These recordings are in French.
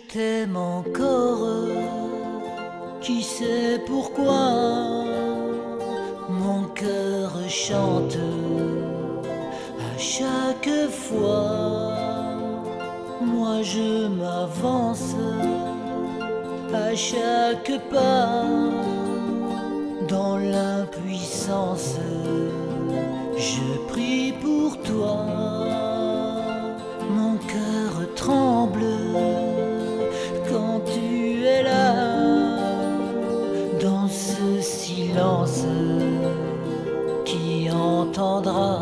t'aime encore, qui sait pourquoi mon cœur chante à chaque fois. Moi je m'avance à chaque pas dans l'impuissance. Je prie pour toi, mon cœur tremble quand tu es là, dans ce silence. Qui entendra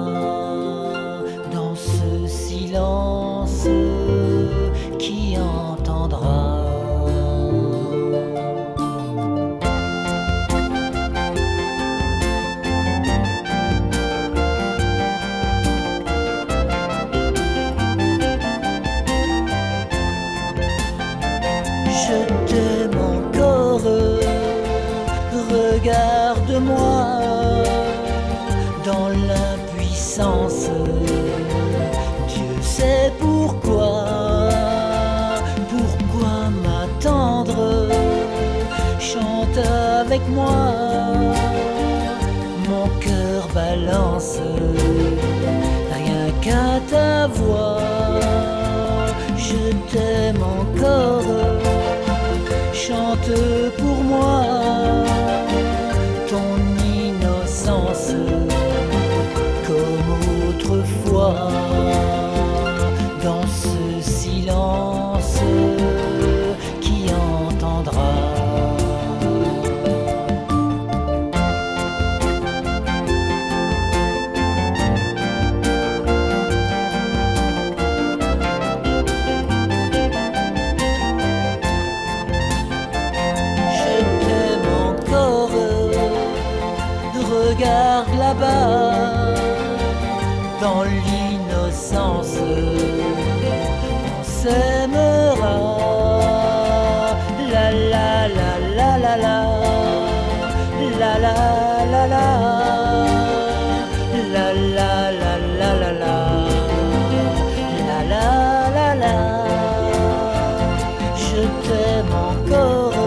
dans ce silence? Qui entendra? Je t'aime encore, regarde-moi dans l'impuissance. Dieu sait pourquoi m'attendre? Chante avec moi, mon cœur balance, rien qu'à ta voix. Je t'aime encore, chante pour moi ton innocence, comme autrefois, dans ce silence. Qui entendra? Regarde là-bas, dans l'innocence, on s'aimera. La la la la la la, la la la la, la la la la la la, la la la la. Je t'aime encore,